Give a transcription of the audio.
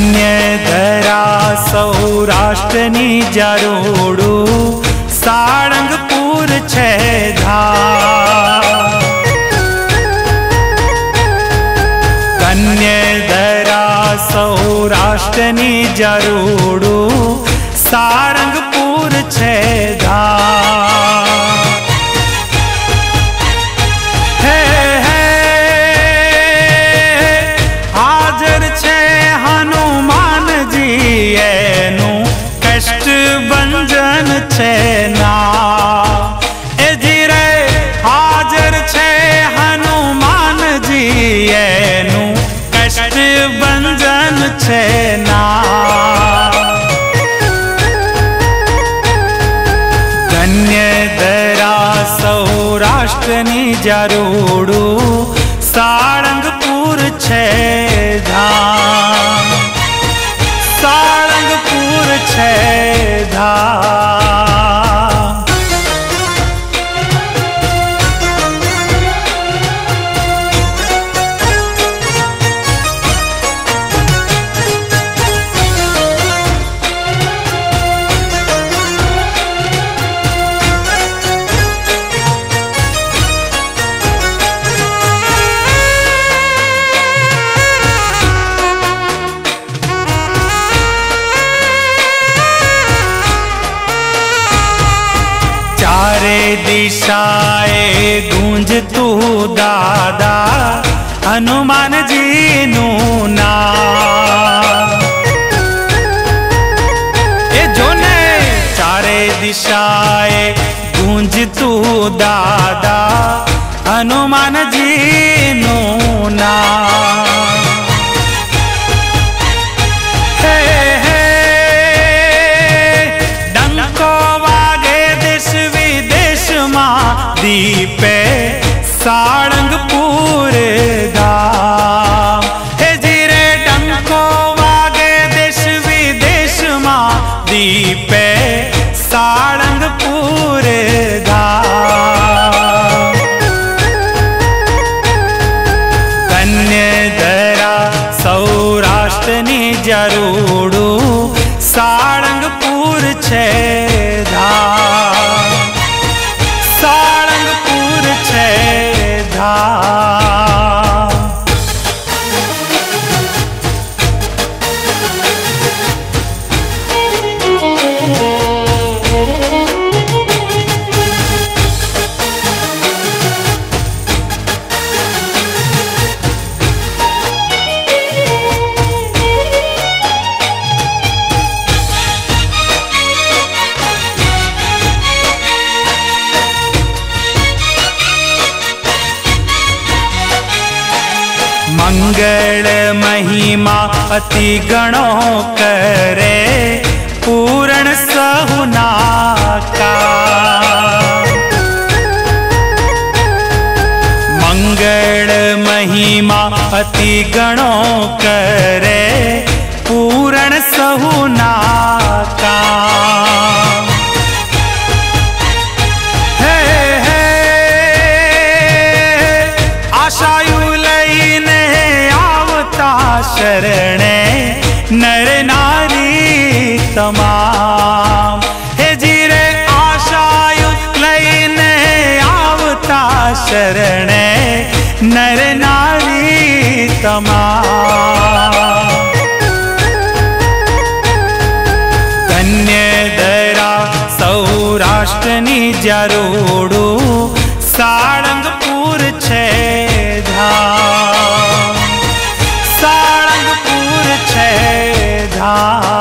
કન્યાધરા સૌરાષ્ટ્રની જરોડું સાળંગપુર છે ધામ। કન્યાધરા સૌરાષ્ટ્રની જરોડું સાળંગપુર છે ધામ। કષ્ટભંજન છે ના એ ધીરે હાજર છે હનુમાનજી એનું કષ્ટભંજન છે ના। કન્યાધરા સૌરાષ્ટ્રની જરોડું સાળંગપુર છે ધામ। સાળંગપુર છે ધામ। चारे दिशाए गूंजतू दादा हनुमान जी नू नाम। ए जोने चारे दिशाए गूंजतू दादा हनुमान जी नू नाम। दीपे साळंगपुर धाम। हे जीरे डंको वागे देश विदेश मा दीपे साळंगपुर धाम। कन्याधरा सौराष्ट्रनी जरोडुं साळंगपुर छे धाम। साळंगपुर छे धाम। मंगल महिमा अति गणो करे पूर्ण सहुना का। मंगल महिमा अति गणो करे पूर्ण सहुना का। शरणे नर नारी तमाम। हे जीरे आशायु लईने आवता शरणे नर नारी तमाम। कन्याधरा सौराष्ट्रनी जरोडुं साळंगपुर छे धाम। साळंगपुर छे धाम।